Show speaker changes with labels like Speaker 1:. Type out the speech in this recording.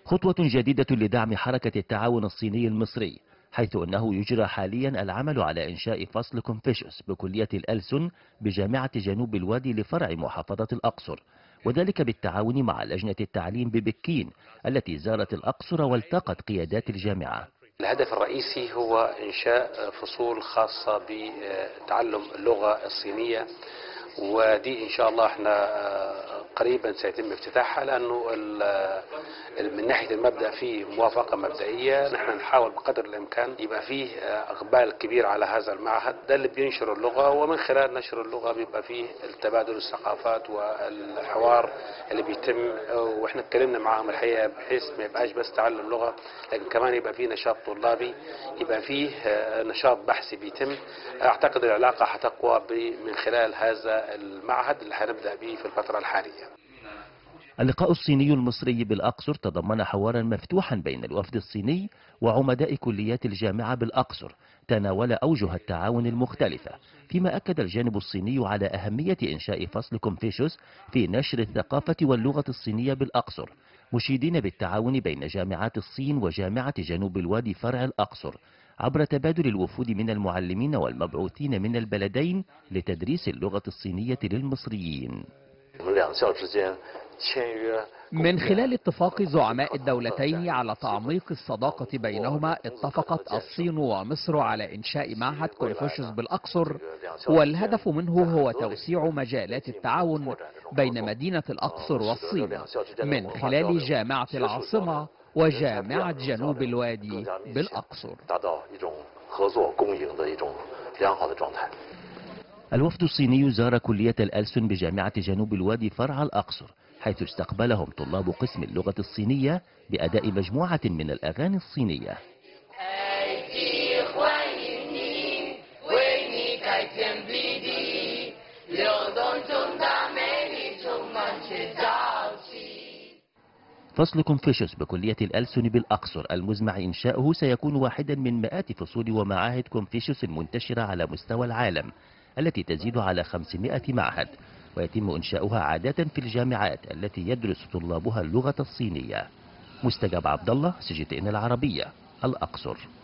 Speaker 1: خطوة جديدة لدعم حركة التعاون الصيني المصري، حيث أنه يجرى حاليا العمل على إنشاء فصل كونفوشيوس بكلية الألسن بجامعة جنوب الوادي لفرع محافظة الأقصر، وذلك بالتعاون مع لجنة التعليم ببكين التي زارت الأقصر والتقت قيادات الجامعة.
Speaker 2: الهدف الرئيسي هو إنشاء فصول خاصة بتعلم اللغة الصينية، ودي إن شاء الله احنا قريبا سيتم افتتاحها، لأنه من ناحية المبدأ فيه موافقة مبدئية. نحن نحاول بقدر الإمكان يبقى فيه إقبال كبير على هذا المعهد، ده اللي بينشر اللغة، ومن خلال نشر اللغة بيبقى فيه التبادل الثقافات والحوار اللي بيتم. واحنا اتكلمنا معاهم الحقيقة بحيث ما يبقاش بس تعلم لغة، لكن كمان يبقى فيه نشاط طلابي، يبقى فيه نشاط بحثي بيتم. أعتقد العلاقة هتقوى من خلال هذا المعهد اللي هنبدأ به في الفترة الحالية.
Speaker 1: اللقاء الصيني المصري بالأقصر تضمن حوارا مفتوحا بين الوفد الصيني وعمداء كليات الجامعة بالأقصر، تناول أوجه التعاون المختلفة، فيما أكد الجانب الصيني على أهمية إنشاء فصل كونفوشيوس في نشر الثقافة واللغة الصينية بالأقصر، مشيدين بالتعاون بين جامعات الصين وجامعة جنوب الوادي فرع الأقصر عبر تبادل الوفود من المعلمين والمبعوثين من البلدين لتدريس اللغة الصينية للمصريين.
Speaker 3: من خلال اتفاق زعماء الدولتين على تعميق الصداقة بينهما، اتفقت الصين ومصر على إنشاء معهد كونفوشيوس بالأقصر، والهدف منه هو توسيع مجالات التعاون بين مدينة الأقصر والصين من خلال جامعة العاصمة وجامعة جنوب الوادي بالأقصر.
Speaker 1: الوفد الصيني زار كلية الألسن بجامعة جنوب الوادي فرع الأقصر، حيث استقبلهم طلاب قسم اللغة الصينية بأداء مجموعة من الأغاني الصينية. فصل كونفوشيوس بكلية الألسن بالأقصر المزمع إنشاؤه سيكون واحدا من مئات فصول ومعاهد كونفوشيوس المنتشرة على مستوى العالم، التي تزيد على 500 معهد، ويتم إنشاؤها عادة في الجامعات التي يدرس طلابها اللغة الصينية. مستجاب عبد الله، CGTN العربية، الأقصر.